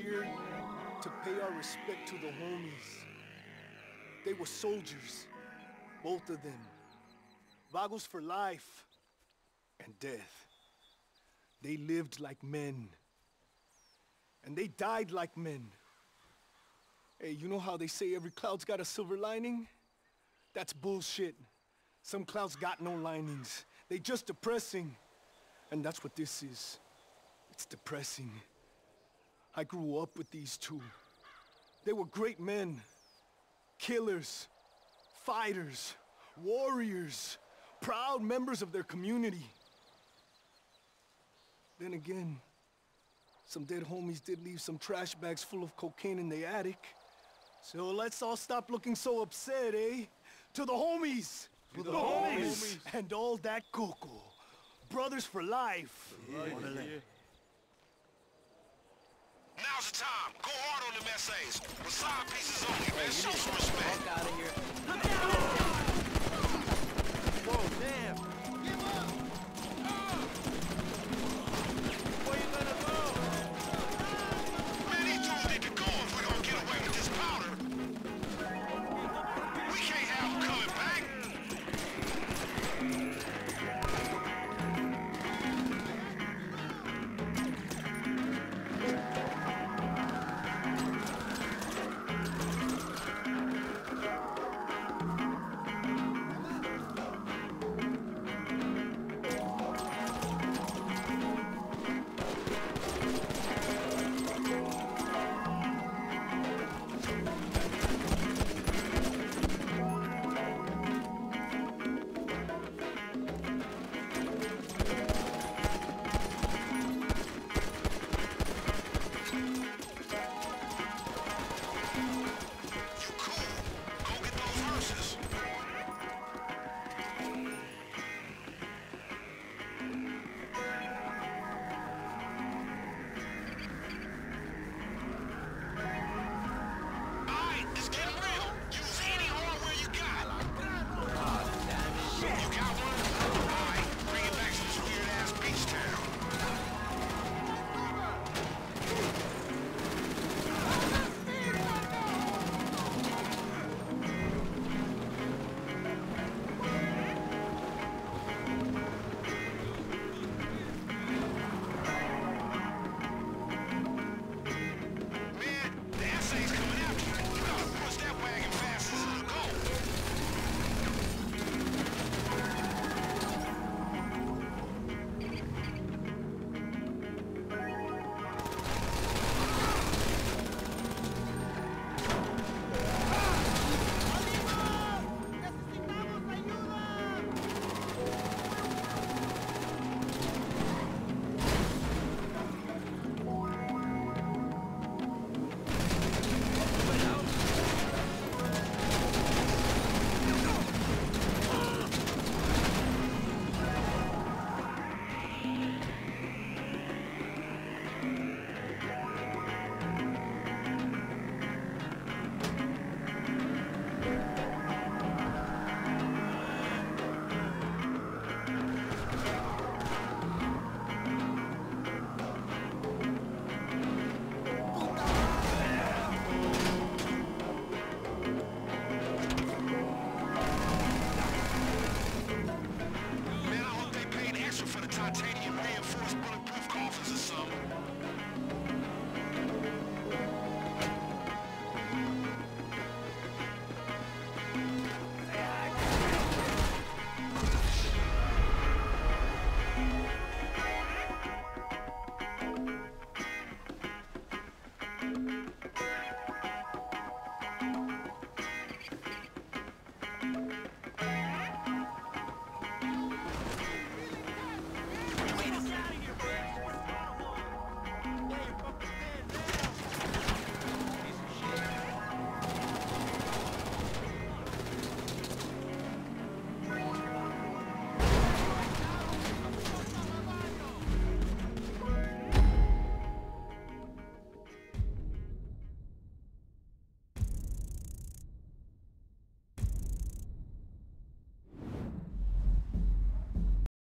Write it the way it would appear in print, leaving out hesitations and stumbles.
here to pay our respect to the homies. They were soldiers, both of them. Vagos for life and death. They lived like men. And they died like men. Hey, you know how they say every cloud's got a silver lining? That's bullshit. Some clouds got no linings. They just depressing. And that's what this is. It's depressing. I grew up with these two. They were great men. Killers. Fighters. Warriors. Proud members of their community. Then again, some dead homies did leave some trash bags full of cocaine in the attic. So let's all stop looking so upset, eh? To the homies! To the homies! And all that coco. Brothers for life. Yeah. Now's the time. Go hard on them essays. With side pieces only, man. Show some respect. Fuck out of here.